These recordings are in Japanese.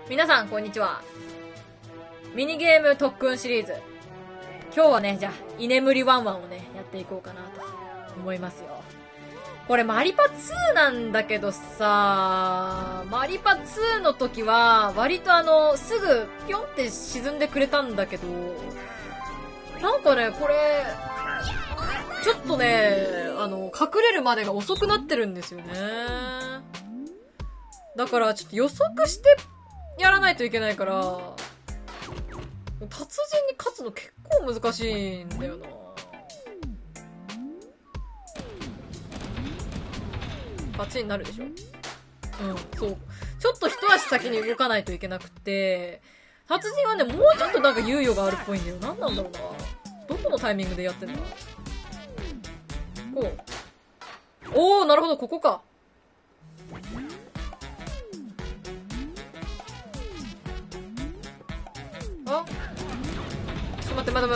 皆さんこんにちは。ミニゲーム特訓シリーズ、今日はね、じゃあ居眠りワンワンをねやっていこうかなと思いますよ。これマリパ2なんだけどさ、マリパ2の時は割とすぐピョンって沈んでくれたんだけど、なんかねこれちょっとね隠れるまでが遅くなってるんですよね。だからちょっと予測してやらないといけないから、達人に勝つの結構難しいんだよな。勝ちになるでしょ。そう。ちょっと一足先に動かないといけなくて、達人はね、もうちょっとなんか猶予があるっぽいんだよ。なんなんだろうな。どこのタイミングでやってんだ。こう。おー、なるほど、ここか。あ、ちょっと待って、待って。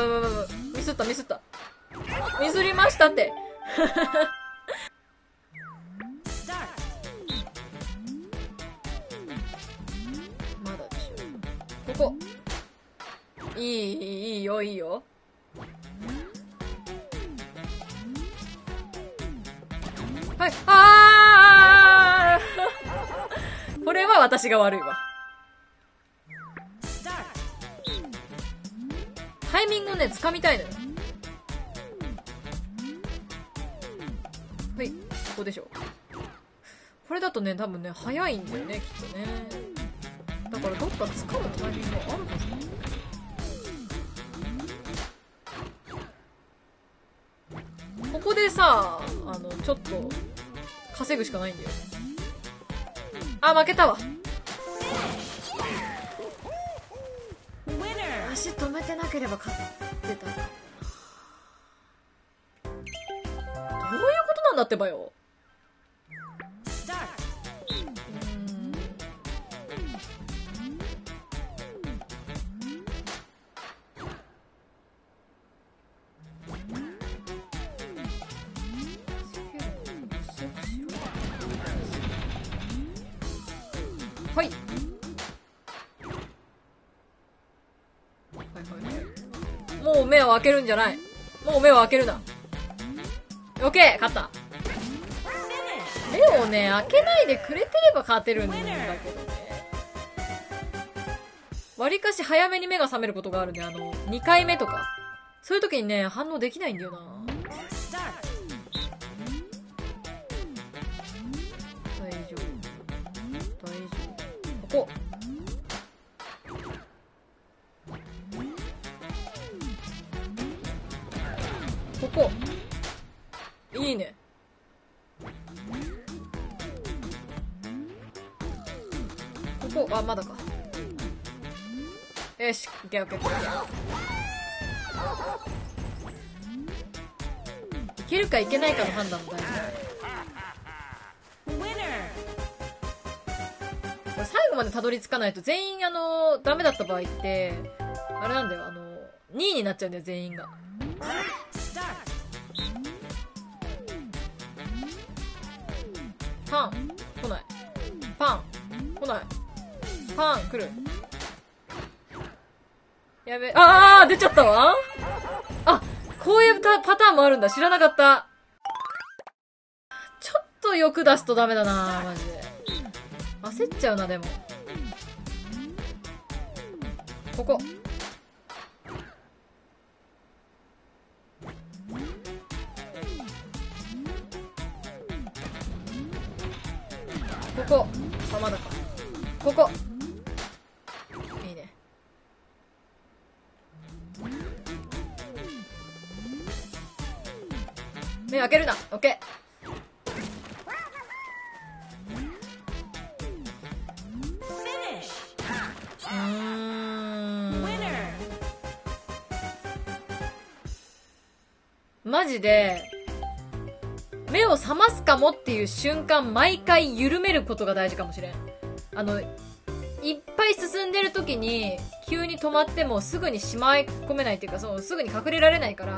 ミスった。ミスりましたって。まだでしょ。ここ。いいよ。はい、これは私が悪いわ。タイミングをね、掴みたいのよ。はい、ここでしょ。これだとね、多分ね、早いんだよね、きっとね。だからどっか掴むタイミングがあるはずなんだよ。ここでさ、ちょっと、稼ぐしかないんだよ。あ、負けたわ。足止めてなければ勝ってたか。どういうことなんだってばよ。はい。もう目を開けるんじゃない。もう目を開けるな。オッケー、勝った。目をね、開けないでくれてれば勝てるんだけどね。割かし早めに目が覚めることがあるね。2回目とか。そういう時にね、反応できないんだよな。大丈夫。ここ。ここ。いいね。ここ、あ、まだか。よし、オッケー。いけるかいけないかの判断も大事だ。これ最後までたどり着かないと全員ダメだった場合って、あれなんだよ、2位になっちゃうんだよ、全員が。パン来ない。パン来ない。パン来る。やべ、出ちゃったわ。あ、こういうパターンもあるんだ。知らなかった。ちょっと欲出すとダメだな、マジで。焦っちゃうな、でも。ここ。ここ。あ、まだか。ここ。いいね。目開けるな。オッケー。マジで、目を覚ますかもっていう瞬間、毎回緩めることが大事かもしれん。いっぱい進んでる時に、急に止まってもすぐにしまい込めないっていうか、すぐに隠れられないから、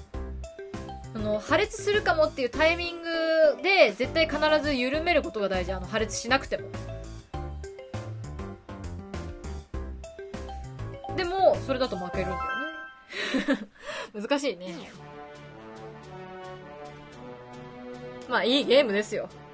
破裂するかもっていうタイミングで、絶対必ず緩めることが大事。破裂しなくても。 でも、それだと負けるんだよね。難しいね。まあ、いいゲームですよ。